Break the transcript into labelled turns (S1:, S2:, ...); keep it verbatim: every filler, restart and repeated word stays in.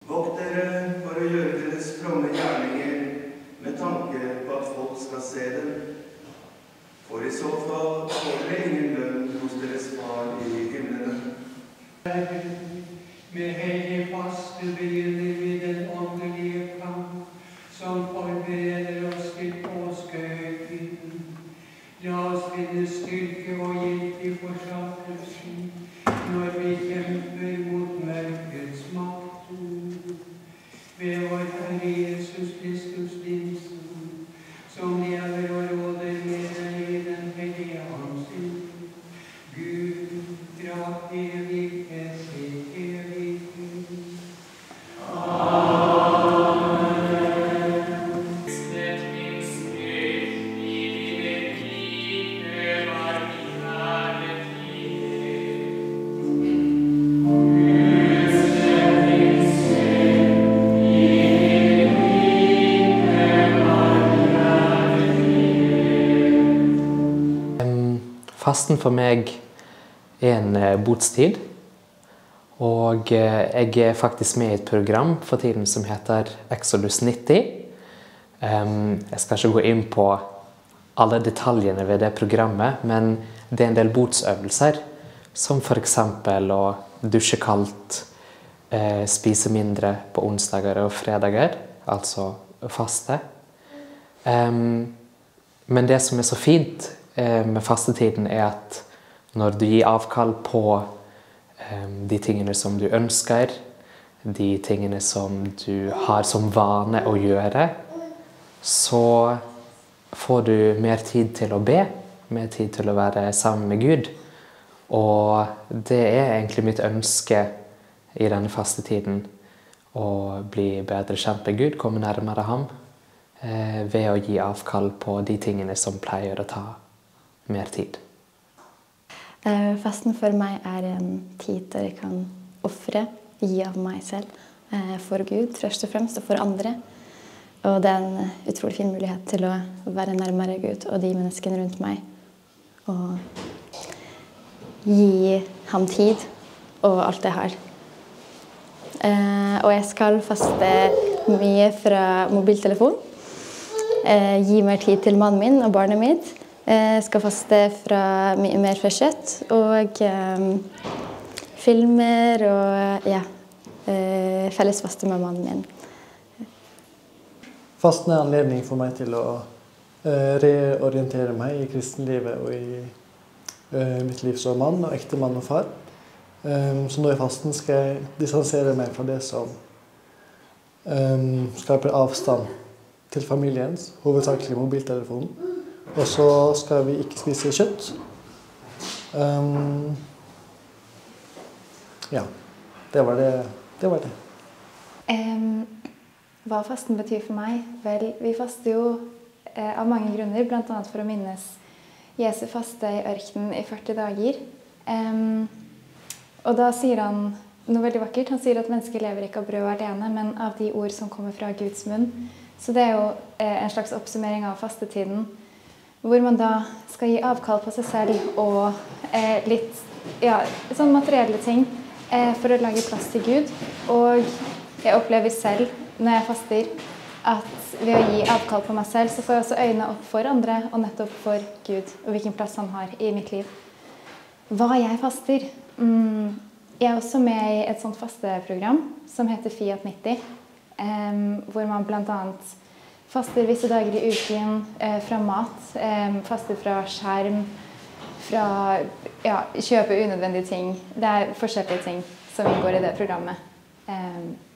S1: Vokt dere for å gjøre deres fromme gjerninger med tanke på at folk skal se dem. For i så fall får dere ingen lønn hos deres far i himmelene.
S2: Med hellig faste begynner vi den åndelige kamp, som forbereder oss til påskehøytiden. La oss finne styrke og hjelp i forsamlelsen, når vi kjemper mot mørkets makt. Ved vår Herre Jesus Kristus, din Sønn, som lever og råder med deg i den hellige Ånds ild. Gud, fra evighet til evighet.
S3: Fasten for meg er en botstid, og jeg er faktisk med i et program for tiden som heter Exodus nitti. Jeg skal ikke gå inn på alle detaljene ved det programmet, men det er en del botsøvelser, som for eksempel å dusje kaldt, spise mindre på onsdager og fredager, altså faste. Men det som er så fint med fastetiden er at når du gir avkall på de tingene som du ønsker, de tingene som du har som vane å gjøre, så får du mer tid til å be, mer tid til å være sammen med Gud. Og det er egentlig mitt ønske i denne fastetiden, å bli bedre kjent med Gud, komme nærmere ham, ved å gi avkall på de tingene som pleier å ta mer tid.
S4: Fasten for meg er en tid der jeg kan offre, gi av meg selv for Gud, først og fremst, og for andre. Og det er en utrolig fin mulighet til å være nærmere Gud og de menneskene rundt meg. Og gi ham tid og alt jeg har. Og jeg skal faste mye fra mobiltelefon. Gi mer tid til mannen min og barnet mitt. Jeg skal faste fra mye mer fra kjøtt og um, filmer og ja, uh, felles faste med mannen min.
S5: Fasten er anledning for meg til å uh, reorientere meg i kristenlivet og i uh, mitt liv som mann og ekte mann og far. Um, så når jeg fasten skal jeg distansere meg fra det som um, skaper avstand til familiens, hovedsakelig mobiltelefonen. Og så skal vi ikke spise kjøtt. Um, ja, det var det. det, var det.
S6: Um, hva fasten betyr for meg? Vel, vi faster jo eh, av mange grunner, blant annet for å minnes Jesu faste i ørkenen i førti dager. Um, og da sier han noe veldig vakkert. Han sier at mennesker lever ikke av brød alene, men av de ord som kommer fra Guds munn. Så det er jo eh, en slags oppsummering av fastetiden, hvor man da skal gi avkall på seg selv og eh, litt ja, sånn materielle ting eh, for å lage plass til Gud. Og jeg opplever selv når jeg faster at ved å gi avkall på meg selv, så får jeg også øynene opp for andre og nettopp for Gud og hvilken plass han har i mitt liv. Hva jeg faster? Mm, jeg er også med i et sånt fasteprogram som heter Fiat nitti, eh, hvor man blant annet faster visse dager i uken eh, fra mat, eh, faster fra skjerm, fra ja, kjøpe unødvendige ting. Det er forskjellige ting som inngår i det programmet. Eh,